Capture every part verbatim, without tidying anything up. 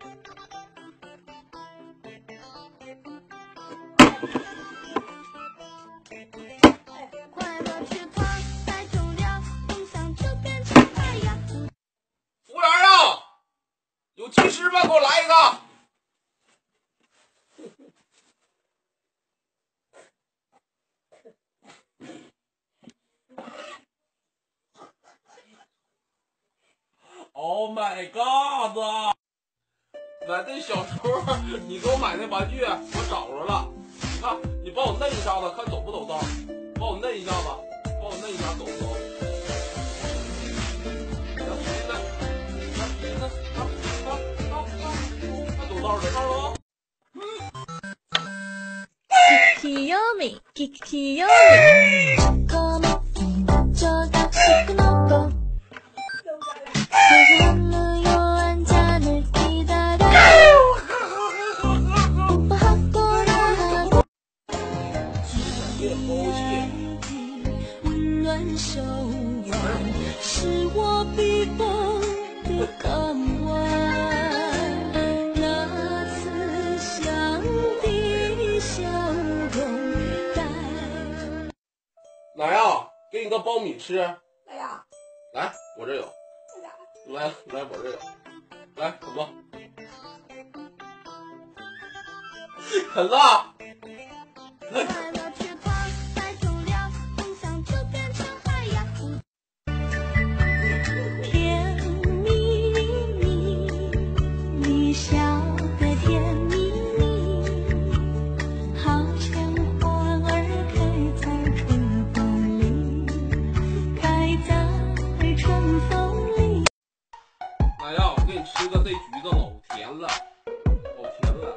服务员啊，有技师吗？给我来一个。Oh my god！ 买那小时候你给我买那玩具，我找着了。你看，你帮我嫩一下子，看走不走道？帮我嫩一下子，帮我嫩一下走不走？小皮子，小皮子，啊啊啊啊！看走道走道了。 귀요미, 귀요미. 来呀，给你个苞米吃。 来呀， 来，我这有。来来，我这有。来，啃吧。啃了。 甜蜜蜜，你笑得甜蜜蜜，好像花儿开在春风里，开在春风里。 来呀，我给你吃个这橘子，老甜了，老甜了。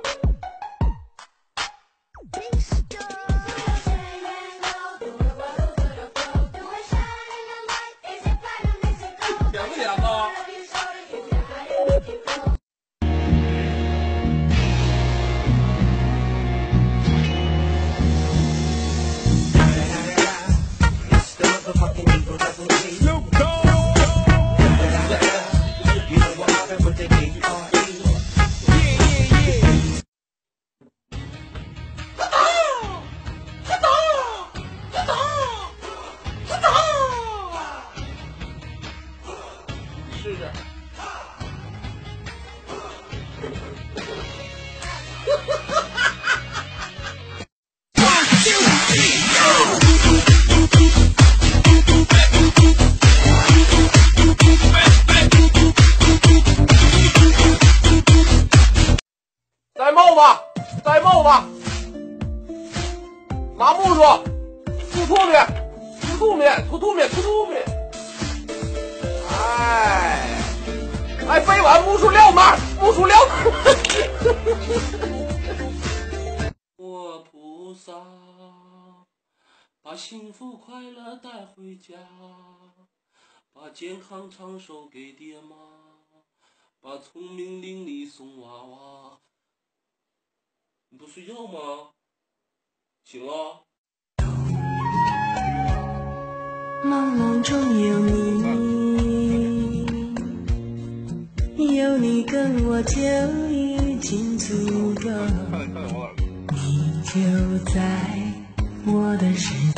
甜不甜呢？试试。戴帽子，戴帽子，拿木梳，吐吐面，吐吐面，吐吐面，吐吐面。哎，哎，背完木梳撂那儿，木梳撂那儿。我菩萨，把幸福快乐带回家，把健康长寿给爹妈，把聪明伶俐送娃娃。你不睡觉吗？醒了。 梦梦中有你，有你跟我就已经足够，你就在我的身